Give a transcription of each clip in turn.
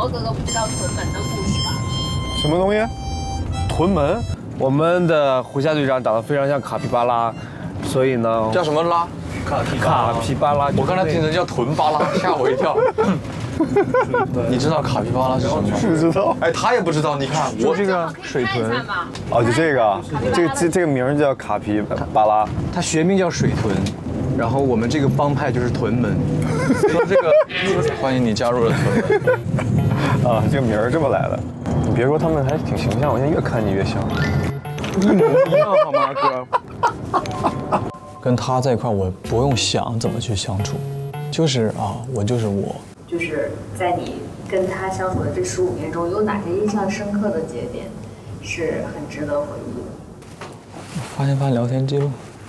毛哥哥不知道屯门的故事吧？ 什么东西？屯门？ 我们的胡夏队长长得非常像卡皮巴拉，所以呢， 叫什么拉？ 卡皮巴拉。 我刚才听成叫屯巴拉，吓我一跳。你知道卡皮巴拉是什么吗？ 不知道。 哎，他也不知道。你看我这个水豚， 哦，就这个，这个名儿叫卡皮巴拉， 它学名叫水豚，然后我们这个帮派就是屯门。 说这个，欢迎你加入了屯门。 啊，这个名儿这么来的。你别说，他们还挺形象，我现在越看你越像， 一模一样好吗，哥？ 跟他在一块，我不用想怎么去相处，就是啊，我就是我。 就是在你跟他相处的这15年中，有哪些印象深刻的节点是很值得回忆的？ 发现聊天记录，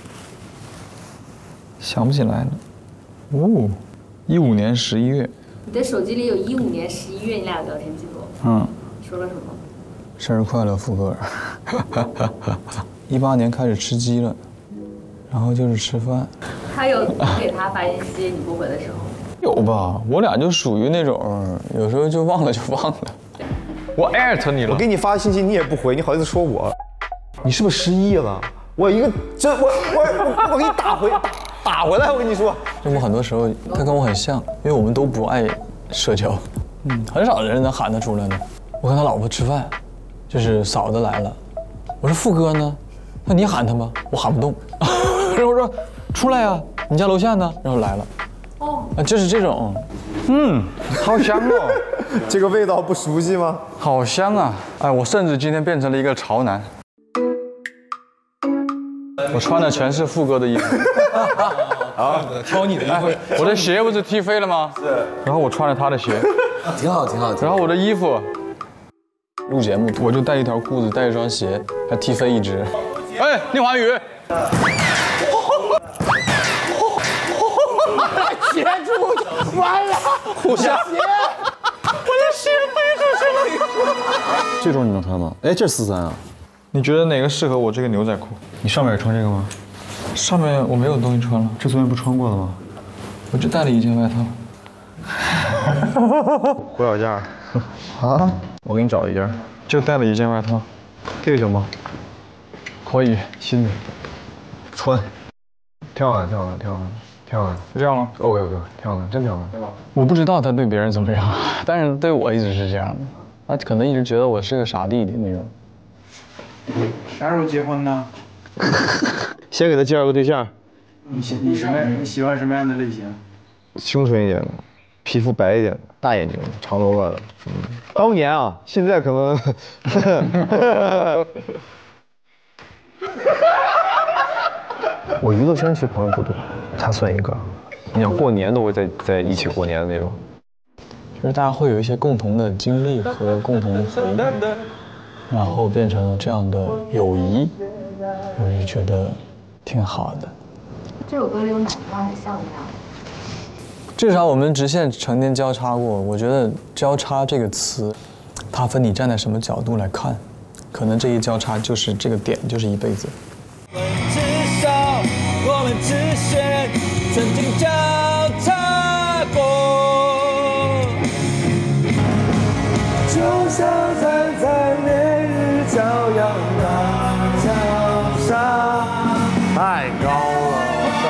想不起来了。哦，15年11月。 你的手机里有15年11月你俩的聊天记录。 嗯。 说了什么？ 生日快乐，富哥儿。18年开始吃鸡了，然后就是吃饭。 他有给他发信息你不回的时候？ 有吧，我俩就属于那种有时候就忘了就忘了。 我艾特你了， 我给你发信息你也不回，你好意思说我？你是不是失忆了？我一个我给你打回来，我跟你说。 就我很多时候他跟我很像，因为我们都不爱社交，很少人能喊得出来的。我跟他老婆吃饭，就是嫂子来了，我说富哥呢？那你喊他吧，我喊不动。然后我说出来呀，你家楼下呢？然后来了。哦，就是这种，好香哦。 这个味道不熟悉吗？ 好香啊！哎，我甚至今天变成了一个潮男。我穿的全是富哥的衣服。 啊，挑你的衣服。 我的鞋不是踢飞了吗？是。然后我穿了他的鞋。 挺好，挺好。 然后我的衣服。录节目，我就带一条裤子，带一双鞋，还踢飞一只。哎，宁华宇。 鞋出完了， 互相。 我的鞋飞出去了。 这种你能穿吗？哎，这是43啊。你觉得哪个适合我这个牛仔裤？ 你上面也穿这个吗？ 上面我没有东西穿了。 这昨天不穿过了吗？ 我就带了一件外套。 裹脚架。 啊？ 我给你找一件。 就带了一件外套。 这个行吗？ 可以，新的。 穿。挺好看，挺好看，挺好看。挺好看， 就这样吗 ？OK，挺好看，真挺好看。 我不知道他对别人怎么样，但是对我一直是这样的。他可能一直觉得我是个傻弟弟那种。 啥时候结婚呢？ 先给他介绍个对象。 你喜欢什么样的类型？ 清纯一点的，皮肤白一点的，大眼睛，长头发的。当年啊，现在可能。我娱乐圈其实朋友不多，他算一个。你想过年都会在一起过年的那种， 就是大家会有一些共同的经历和共同的回忆，然后变成了这样的友谊，我就觉得挺好的。 这首歌里有哪句话很像你啊？ 至少我们直线成天交叉过，我觉得交叉这个词，它分你站在什么角度来看，可能这一交叉就是这个点，就是一辈子。我们只是曾经交叉过， 就像站在烈日骄阳大桥上，太高了，上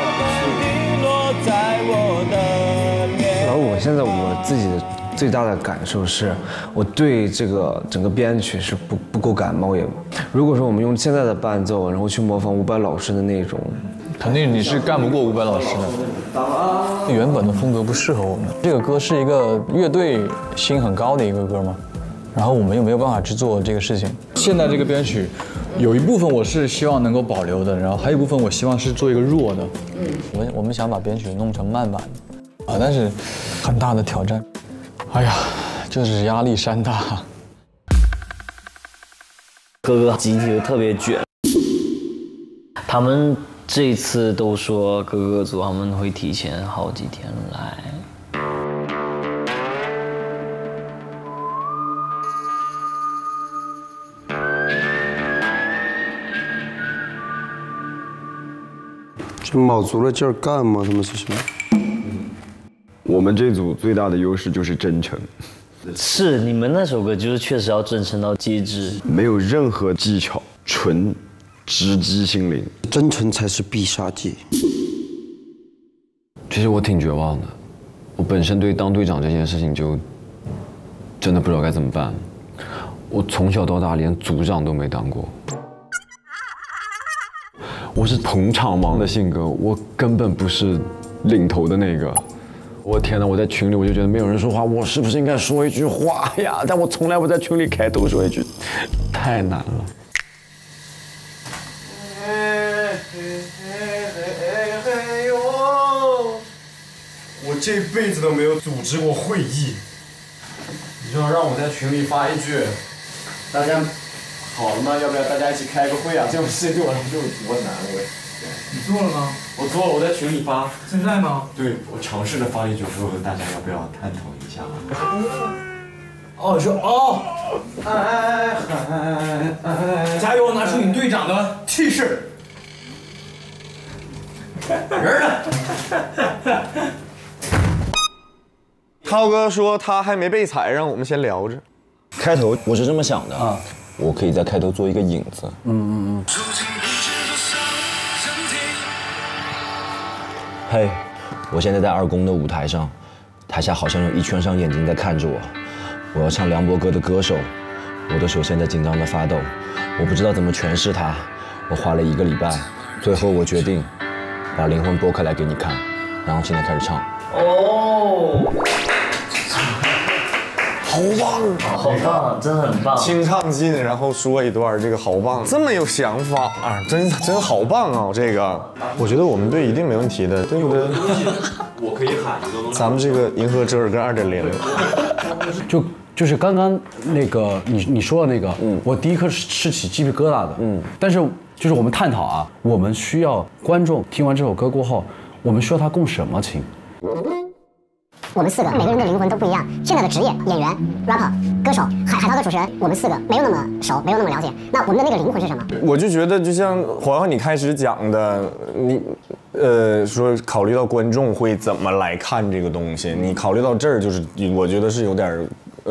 不去。然后我现在我自己的最大的感受是，我对这个整个编曲是不够感冒。也，如果说我们用现在的伴奏，然后去模仿伍佰老师的那种。 肯定你是干不过伍佰老师的，原本的风格不适合我们。这个歌是一个乐队心很高的一个歌嘛，然后我们又没有办法去做这个事情。现在这个编曲，有一部分我是希望能够保留的，然后还有一部分我希望是做一个弱的。我们想把编曲弄成慢版的，但是很大的挑战。哎呀，就是压力山大。 各个集体都特别卷，他们。这一次都说各个组他们会提前好几天来。 这卯足了劲儿干吗？他们是什么？ 我们这组最大的优势就是真诚。 是你们那首歌就是确实要真诚到极致， 没有任何技巧，纯直击心灵，真诚才是必杀技。 其实我挺绝望的，我本身对当队长这件事情就真的不知道该怎么办。我从小到大连组长都没当过，我是捧场王的性格，我根本不是领头的那个。我天哪！我在群里我就觉得没有人说话，我是不是应该说一句话呀？但我从来不在群里开头说一句，太难了。 我这辈子都没有组织过会议，你就要让我在群里发一句，大家好了吗？要不要大家一起开个会啊？这种事对我来说多难我。 你做了吗？ 我做了，我在群里发。 现在吗？ 对，我尝试着发一句，说大家要不要探讨一下？ 哦，说哦，加油，拿出你队长的气势。人呢？ 涛哥说他还没被裁，让我们先聊着。 开头我是这么想的啊，我可以在开头做一个引子。嘿，我现在在二宫的舞台上，台下好像有一圈双眼睛在看着我。我要唱梁博哥的《歌手》，我的手现在紧张的发抖，我不知道怎么诠释它。我花了1个礼拜，最后我决定把灵魂拨开来给你看，然后现在开始唱。 哦， 好棒， 好棒，真的很棒。 清唱进，然后说一段，这个好棒，这么有想法啊，真好棒啊！这个，我觉得我们队一定没问题的，对不对？我可以喊一个东西。咱们这个银河折耳根2.0， 就是刚刚那个你说的那个，我第一刻是起鸡皮疙瘩的，但是就是我们探讨啊，我们需要观众听完这首歌过后，我们需要他共什么情？ 我们4个每个人的灵魂都不一样。现在的职业演员、rapper、歌手、海涛的主持人，我们4个没有那么熟，没有那么了解。那我们的那个灵魂是什么？ 我就觉得，就像黄黄你开始讲的，你说考虑到观众会怎么来看这个东西，你考虑到这儿，就是我觉得是有点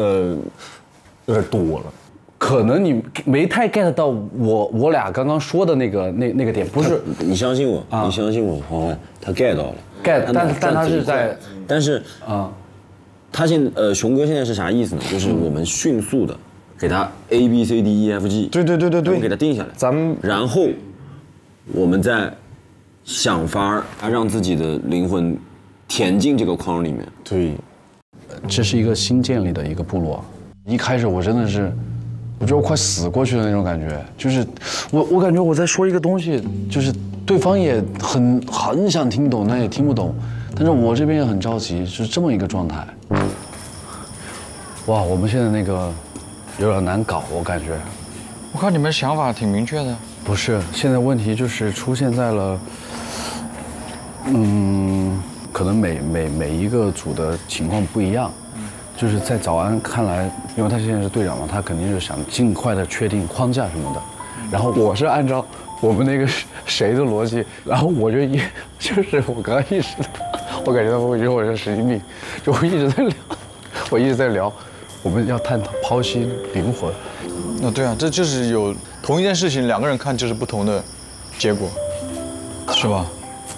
多了。 可能你没太 get 到我俩刚刚说的那个点，不是？ 你相信我，你相信我，黄黄他 get 到了。 但他是在， 但是他熊哥现在是啥意思呢？就是我们迅速的给他 A B C D E F G， 对， 给他定下来，然后我们再想法让自己的灵魂填进这个框里面。 对， 这是一个新建立的一个部落，一开始我真的是。我觉得我快死过去的那种感觉，就是我感觉我在说一个东西，就是对方也很想听懂，但也听不懂，但是我这边也很着急，是这么一个状态。哇，我们现在那个有点难搞，我感觉。 我看你们想法挺明确的。 不是，现在问题就是出现在了，可能每一个组的情况不一样。就是在早安看来，因为他现在是队长嘛，他肯定是想尽快的确定框架什么的。然后我是按照我们那个谁的逻辑，然后我就是我刚刚意识到，我感觉到我觉得我是神经病，就我一直在聊，我们要探讨剖析灵魂。 对啊，这就是有同一件事情，2个人看就是不同的结果，是吧？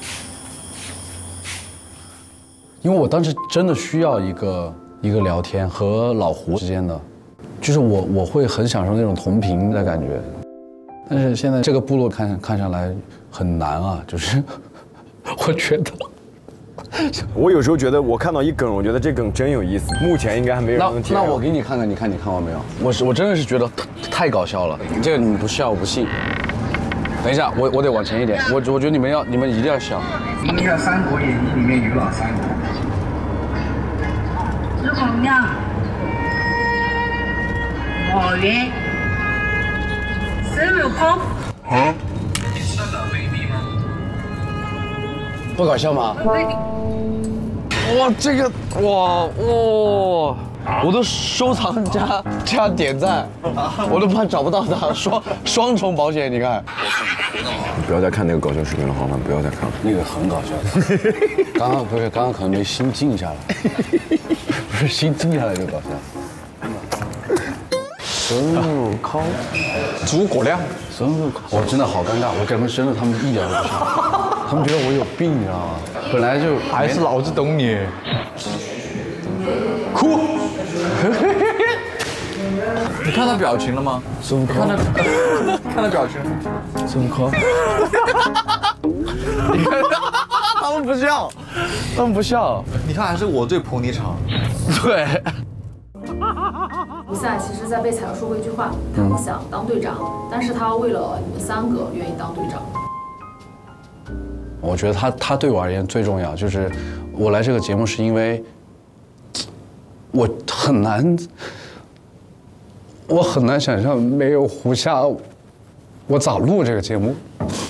因为我当时真的需要一个聊天和老胡之间的，就是我会很享受那种同频的感觉，但是现在这个部落看上来很难啊，就是我觉得， 我有时候觉得我看到一梗，我觉得这梗真有意思，目前应该还没有人能提。 那我给你看看，你看完没有？我真的是觉得太搞笑了，这个你不笑我不信。等一下，我得往前一点，我觉得你们一定要笑。 听一下《三国演义》里面有哪3个？ 诸葛亮、马云、孙悟空。 你知道哪位秘吗？ 不搞笑吗？哇，这个哇，我都收藏加点赞，我都怕找不到它，双重保险，你看。 不要再看那个搞笑视频了，好吗？不要再看了。 那个很搞笑的，刚刚可能没心静下来，不是心静下来就搞笑。 孙悟空， 诸葛亮， 孙悟空，我真的好尴尬，我给他们生了，他们一点都不像，他们觉得我有病，你知道吗？本来就还是老子懂你，哭。你看他表情了吗？ 孙悟空， 看他表情。 孙悟空， 你看他们不笑， 他们不笑。 你看还是我最捧你场。 对。 吴夏其实在被采说过一句话，他不想当队长，但是他为了你们3个愿意当队长。 我觉得他对我而言最重要，就是我来这个节目是因为我很难想象没有胡夏，我咋录这个节目？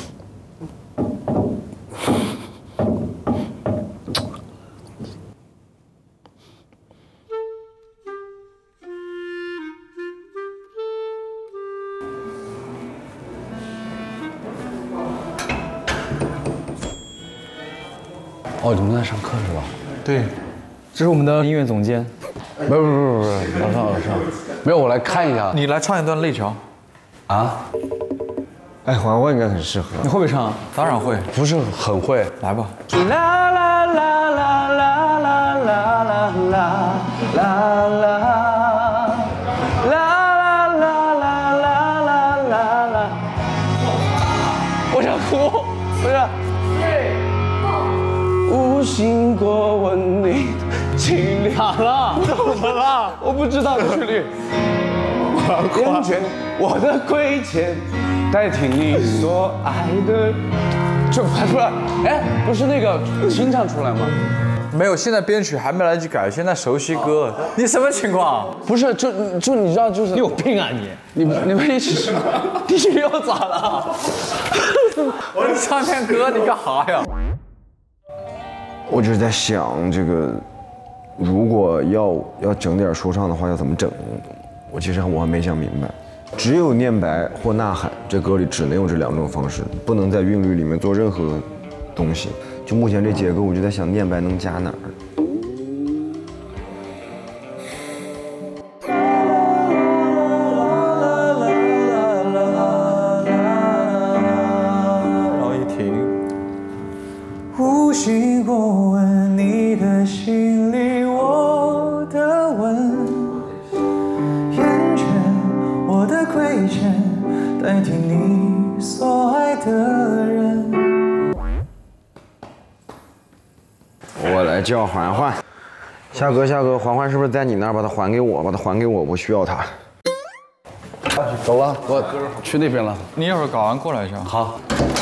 哦，你们在上课是吧？ 对，这是我们的音乐总监。 不是，老上，没有，我来看一下。 你来唱一段《泪桥》 啊？ 哎，环环应该很适合。 你会不会唱？当然会， 不是很会。 来吧。 啦啦啦啦啦啦啦啦啦啦啦。我想哭，不是。无心过问你的心里。咋了？怎么了？我不知道旋律。厌倦我的亏欠，代替你所爱的。就不是，哎，不是那个清唱出来吗？ 没有，现在编曲还没来得及改，现在熟悉歌。你什么情况？ 不是，就你知道，就是你有病啊你！ 你们一起你又咋了？ 我唱片歌，你干啥呀？ 我就是在想这个，如果要整点说唱的话，要怎么整？其实我还没想明白。只有念白或呐喊，这歌里只能有这2种方式，不能在韵律里面做任何东西。就目前这结构，我就在想念白能加哪儿。 然后一停。 无心过问你的心里我的吻，厌倦我的亏欠，代替你所爱的人。 我来叫环环，夏哥，环环是不是在你那儿？把它还给我，我需要它。 走了，我去那边了。 你一会儿搞完过来一下。 好。